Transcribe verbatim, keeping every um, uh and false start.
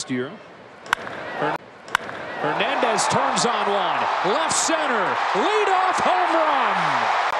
year. Hernandez turns on one. Left center. Leadoff home run.